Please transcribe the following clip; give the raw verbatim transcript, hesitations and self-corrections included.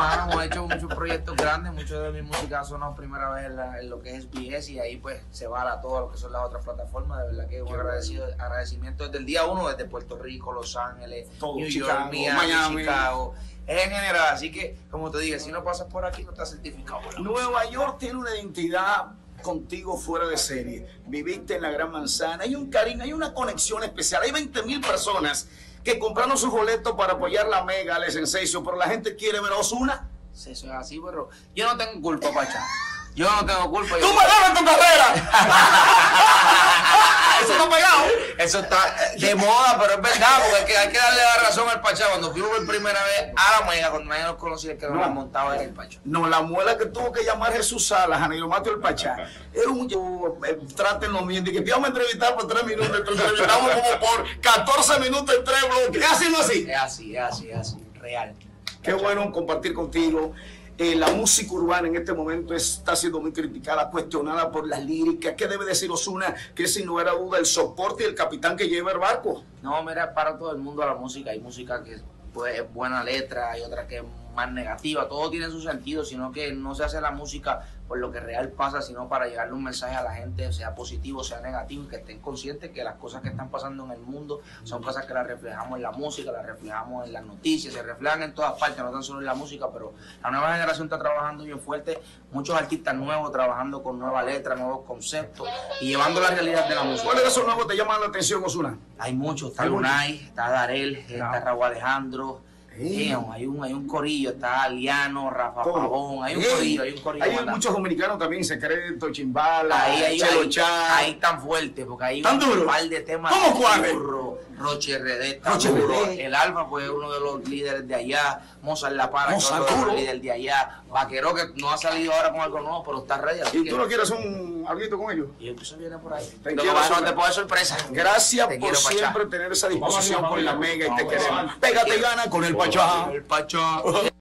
mano, hemos hecho muchos proyectos grandes, muchos de mis músicas han sonado primera vez en, la, en lo que es S B S y ahí pues se va a todo lo que son las otras plataformas. De verdad que un agradecido, agradecimiento desde el día uno, desde Puerto Rico, Los Ángeles, todo, New Chicago, York, Miami, Miami, Chicago, en general. Así que, como te dije, si no pasas por aquí no estás certificado. Nueva York tiene una identidad contigo fuera de serie. Viviste en la Gran Manzana, hay un cariño, hay una conexión especial. Hay veinte mil personas que compraron sus boletos para apoyar la Mega, el Sensation, pero la gente quiere ver a Ozuna. Eso es así, pero yo no tengo culpa, Pacha. Yo no tengo culpa. ¡Tú me debes tu carrera! Eso está pegado. Eso está de moda, pero es verdad, porque hay que, hay que darle la razón al Pachá. Cuando fuimos por primera vez a la Mega, cuando nadie nos conocía, el que nos No. la montaba era el Pachá. No, la muela que tuvo que llamar Jesús Salas, a Neiromato el Pachá, era un yo, eh, trátenlo bien, de que te vamos a entrevistar por tres minutos, te entrevistamos como por catorce minutos en tres bloques. ¿Es así o no así? Es así, es así, es así, real. Qué bueno compartir contigo. Eh, la música urbana en este momento está siendo muy criticada, cuestionada por las líricas. ¿Qué debe decir Ozuna? Que sin lugar a duda el soporte y el capitán que lleva el barco. No, mira, para todo el mundo la música. Hay música que pues, es buena letra, hay otra que es más negativa. Todo tiene su sentido, sino que no se hace la música por lo que real pasa, sino para llevarle un mensaje a la gente, sea positivo, sea negativo, y que estén conscientes que las cosas que están pasando en el mundo son cosas que las reflejamos en la música, las reflejamos en las noticias, se reflejan en todas partes, no tan solo en la música, pero la nueva generación está trabajando bien fuerte, muchos artistas nuevos trabajando con nuevas letras, nuevos conceptos y llevando la realidad de la música. ¿Cuáles de esos nuevos te llaman la atención, Ozuna? Hay muchos, está Hay Lunay, está Darel, está Claro. Raúl Alejandro. Sí. Damn, hay un hay un corillo, está Liano, Rafa Todo. Pavón, hay un Sí. corillo, hay un corillo. Hay mandando. muchos dominicanos también, Secreto, Chimbala, Ahí, ahí, Chelo ahí, Chá. ahí tan fuerte, porque hay ¿Tan un duro? par de temas. ¿Cómo cuáles? Burro, Roche R D está Roche duro. R D. El Alfa fue uno de los líderes de allá. Mozart La Para, que es Mozart otro de los duro. líderes de allá. Vaquero, que no ha salido ahora con algo nuevo, pero está ready. así ¿Y que- tú no quieres un alguito con ellos? Y eso viene por ahí. Te Lo que quiero, pasa es que Ozuna. te puedo dar sorpresa. Gracias Te por quiero, Pachá. siempre tener esa disposición Vamos, por la vamos, Mega y te vamos, queremos. vamos. Pégate y gana con el Pachá. El Pachá.